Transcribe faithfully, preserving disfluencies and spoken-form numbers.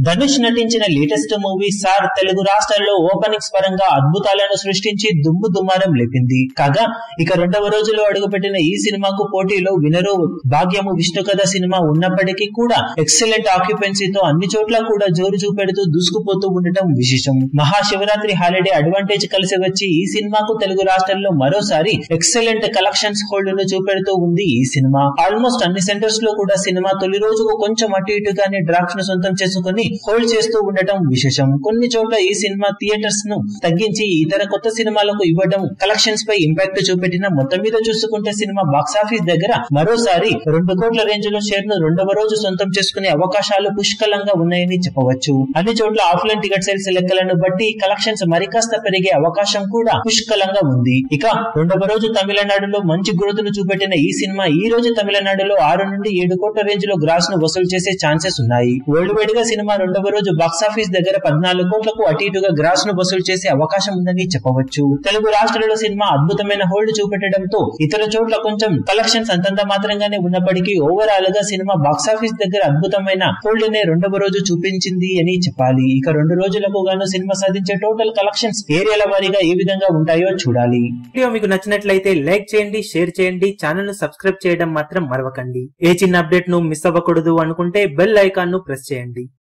ధనుష్ నటించిన latest movie sir Telugu రాష్ట్రాల్లో openings పరంగా అద్భుతాలను సృష్టించి దుమ్ము దుమారం లేపింది. కాగా ఇక రెండవ రోజులో అడుగుపెట్టిన ఈ సినిమాకు పోటీలో వినరు భాగ్యము విష్ణు కథ సినిమా ఉన్నప్పటికీ కూడా ఎక్సలెంట్ ఆక్యుపెన్సీతో అన్ని చోట్ల కూడా జోరు చూపెడుతూ దూసుకుపోతూ ఉండటం విశేషం. మహాశివరాత్రి హాలిడే అడ్వాంటేజ్ కలిసి వచ్చి ఈ సినిమాకు తెలుగు రాష్ట్రాల్లో మరోసారి ఎక్సలెంట్ కలెక్షన్స్ హోల్డ్ ను చూపెడుతూ ఉంది. ఈ సినిమా ఆల్మోస్ట్ అన్ని సెంటర్స్ లో కూడా సినిమా తొలి రోజుకు కొంచెం అటు ఇటుగానే డ్రాఫ్ట్స్ ను సొంతం చేసుకుని హోల్డ్ చేస్తూ ఉండటం విశేషం. కొన్ని చోట్ల ఈ సినిమా థియేటర్స్ ను తగ్గించి ఇతర కొత్త సినిమాలకు ఇవ్వడం కలెక్షన్స్ పై ఇంపాక్ట్ చూపెట్టిన మొత్తం మీద చూసుకుంటే సినిమా బాక్సాఫీస్ దగ్గర మరోసారి రెండు కోట్ల రేంజ్ లో షేర్ ను రెండవ రోజు సొంతం చేసుకునే అవకాశాలు పుష్కలంగా ఉన్నాయని చెప్పవచ్చు. అన్ని చోట్ల ఆఫ్లైన్ టికెట్ సేల్స్ లెక్కలను బట్టి కలెక్షన్స్ మరికాస్త పెరిగే అవకాశం కూడా పుష్కలంగా ఉంది. ఇక రెండవ రోజు తమిళనాడులో మంచి గ్రోత్ ను చూపెట్టిన ఈ సినిమా ఈ రోజు తమిళనాడులో ఆరు నుండి ఏడు కోట్ల రేంజ్ లో గ్రాస్ ను వసూలు చేసే ఛాన్సెస్ ఉన్నాయి. వరల్డ్ వైడ్ గా సినిమా రెండవ రోజు బాక్సాఫీస్ దగ్గర పద్నాలుగు కోట్లకు అటు ఇటుగా గ్రాస్ ను వసూలు చేసే అవకాశం ఉందని చెప్పవచ్చు. తెలుగు రాష్ట్రాలలో సినిమా అద్భుతమైన హోల్డ్ చూపెట్టడంతో ఇతర చోట్ల కొంచెం కలెక్షన్స్ అంతంత మాత్రంగానే ఉన్నప్పటికీ ఓవరాల్ గా సినిమా బాక్సాఫీస్ దగ్గర అద్భుతమైన హోల్డ్ నే రెండవ రోజు చూపించింది అని చెప్పాలి. ఇక రెండు రోజులకు గాను సినిమా సాధించే టోటల్ కలెక్షన్స్ ఏరియాల వారీగా ఏ విధంగా ఉంటాయో చూడాలి. వీడియో మీకు నచ్చినట్లయితే లైక్ చేయండి, షేర్ చేయండి, ఛానల్ ను సబ్స్క్రైబ్ చేయడం మాత్రం మరవకండి. ఏ చిన్న అప్డేట్ ను మిస్ అవ్వకూడదు అనుకుంటే బెల్ ఐకాన్ ను ప్రెస్ చేయండి.